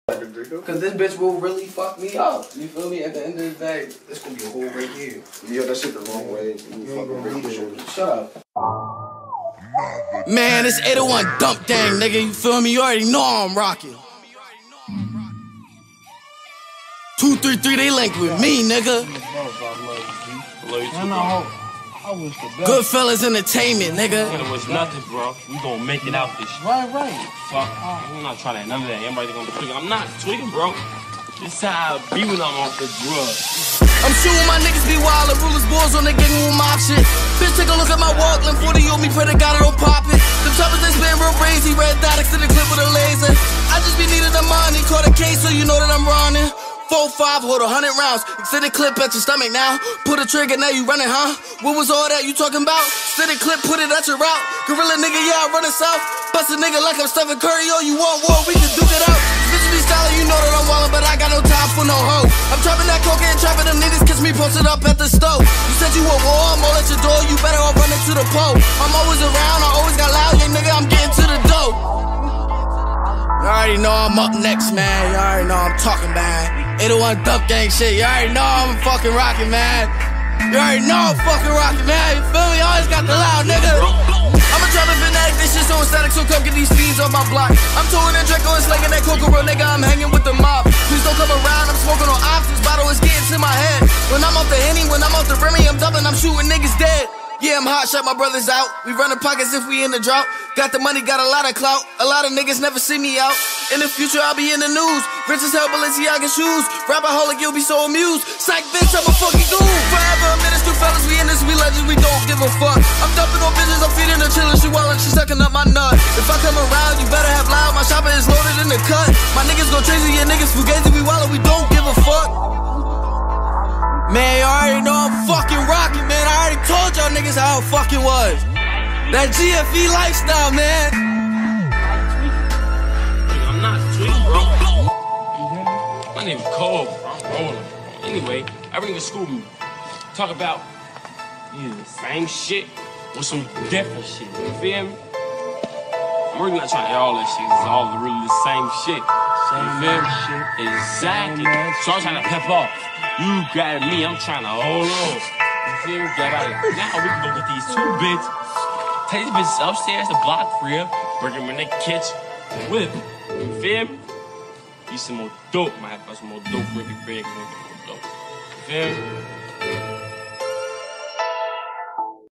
Cause this bitch will really fuck me up. You feel me? At the end of the day, it's gonna be a hole right here. Yeah, that shit the wrong way. Shut up. Man, it's 801 Dump Gang, nigga. You feel me? You already know I'm rocking. 233, they link with me, nigga. Goodfellas Entertainment, nigga. It was nothing, bro. We gonna make it out this shit. Right. Fuck. I'm not trying to none of that. Everybody gonna tweak. I'm not tweaking, bro. This how I be when I'm off the drugs. I'm shooting my niggas be wild and rulers balls on the gang with mob shit. Bitch, take a look at my Walkland 40 on me, pray to God it don't pop it. Them choppers they spin real crazy, red dots in the clip with a laser. I just be needing the money, caught a case so you know that I'm running. 4-5, hold 100 rounds. Extended clip at your stomach now. Put a trigger, now you running, huh? What was all that you talking about? Extended clip, put it at your route. Gorilla nigga, yeah, I running south. Bust a nigga like I'm Stephen Curry. Oh, you want war, we can duke it out. Bitch be styling, you know that I'm wildin', but I got no time for no hoe. I'm trapping that cocaine, trapping them niggas, catch me posted up at the stove. You said you want war, I'm all at your door. You better all run into the pole. I'm always around, I always got loud. Yeah, nigga, I'm getting to the dough. You already know I'm up next, man. You already know I'm talking, man. 801 Dump Gang shit. You already know I'm fucking rocking, man. You already know I'm fucking rocking, man. You feel me? I always got the loud, nigga. I'm a trapping fanatic, this shit so static, so come get these fiends off my block. I'm towing and Draco and slinging that coca, real nigga, I'm hanging with the mob. Please don't come around, I'm smoking on ops, this bottle is getting to my head. When I'm off the Henny, when I'm off the Remy, I'm dumping, I'm shooting niggas dead. Yeah, I'm hot, shut my brothers out. We running pockets if we in the drought. Got the money, got a lot of clout. A lot of niggas never see me out. In the future, I'll be in the news. Rich as hell, Balenciaga shoes. Rapaholic, you'll be so amused. Psych, bitch, I'm a fucking goon. Forever a minister, fellas, we in this, we legends, we don't give a fuck. I'm dumping on bitches, I'm feeding her chillin', she wildin', she sucking up my nut. If I come around, you better have loud. My shopper is loaded in the cut. My niggas go crazy, yeah, niggas fugazi, we wildin', we don't give a fuck. Man, you already know I'm fucking rocking, man. I already told y'all niggas how it fucking was. That GFE lifestyle, man. I'm not tweaking, bro. My name is Cole, bro. I'm rolling, bro. Anyway, everything in school talk about the same shit with some different shit. You feel me? I'm really not trying to hear all that shit. It's all really the same shit. You feel me? Exactly. So I'm trying to pep off. You got me, I'm trying to hold on. You feel me? Get out of here. Now we can go get these two bits. Take these bitches upstairs to block crib. Bring them in the kitchen. With them. You feel me? Get some more dope. Might have some more dope. Really big. More dope. You feel me?